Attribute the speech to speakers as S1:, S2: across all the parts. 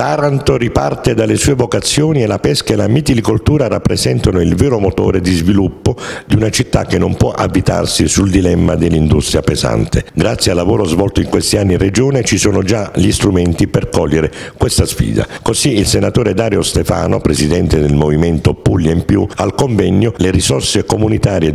S1: Taranto riparte dalle sue vocazioni e la pesca e la mitilicoltura rappresentano il vero motore di sviluppo di una città che non può avvitarsi sul dilemma dell'industria pesante. Grazie al lavoro svolto in questi anni in Regione ci sono già gli strumenti per cogliere questa sfida. Così il senatore Dario Stefano, presidente del movimento Puglia in Più, al convegno Le risorse comunitarie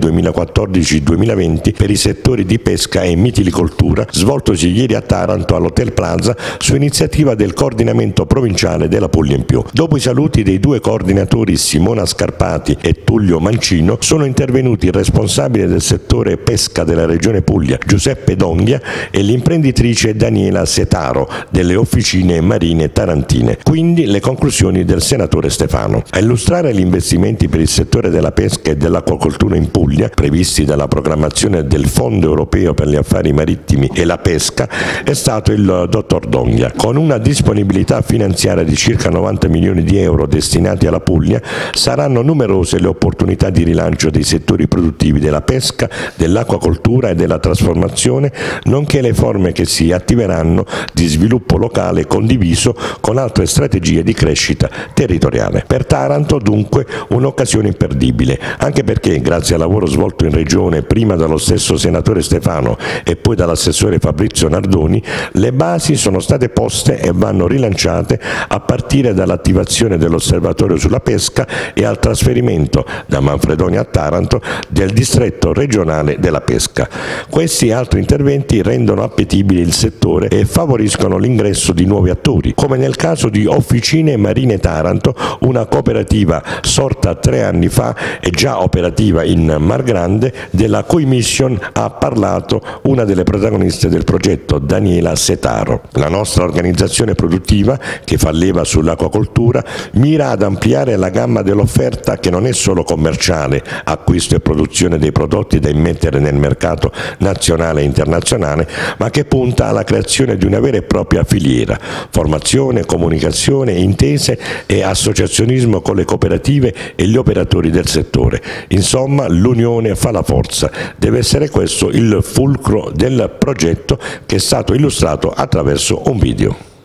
S1: 2014-2020 per i settori di pesca e mitilicoltura, svoltosi ieri a Taranto all'Hotel Plaza su iniziativa del coordinamento provinciale della Puglia in Più. Dopo i saluti dei due coordinatori Simona Scarpati e Tullio Mancino, sono intervenuti il responsabile del settore pesca della Regione Puglia, Giuseppe Donghia, e l'imprenditrice Daniela Setaro delle officine marine tarantine. Quindi le conclusioni del senatore Stefano. A illustrare gli investimenti per il settore della pesca e dell'acquacoltura in Puglia, previsti dalla programmazione del Fondo Europeo per gli Affari Marittimi e la Pesca, è stato il dottor Donghia. Con una disponibilità finanziaria di circa 90 milioni di euro destinati alla Puglia, saranno numerose le opportunità di rilancio dei settori produttivi della pesca, dell'acquacoltura e della trasformazione, nonché le forme che si attiveranno di sviluppo locale condiviso con altre strategie di crescita territoriale. Per Taranto dunque un'occasione imperdibile, anche perché grazie al lavoro svolto in Regione prima dallo stesso senatore Stefano e poi dall'assessore Fabrizio Nardoni, le basi sono state poste e vanno rilanciate a partire dall'attivazione dell'Osservatorio sulla pesca e al trasferimento da Manfredonia a Taranto del distretto regionale della pesca. Questi e altri interventi rendono appetibile il settore e favoriscono l'ingresso di nuovi attori, come nel caso di Officine Marine Taranto, una cooperativa sorta 3 anni fa e già operativa in Mar Grande, della cui mission ha parlato una delle protagoniste del progetto, Daniela Setaro. La nostra organizzazione produttiva, che fa leva sull'acquacoltura, mira ad ampliare la gamma dell'offerta, che non è solo commerciale, acquisto e produzione dei prodotti da immettere nel mercato nazionale e internazionale, ma che punta alla creazione di una vera e propria filiera: formazione, comunicazione, intese e associazionismo con le cooperative e gli operatori del settore. Insomma, l'unione fa la forza. Deve essere questo il fulcro del progetto, che è stato illustrato attraverso un video.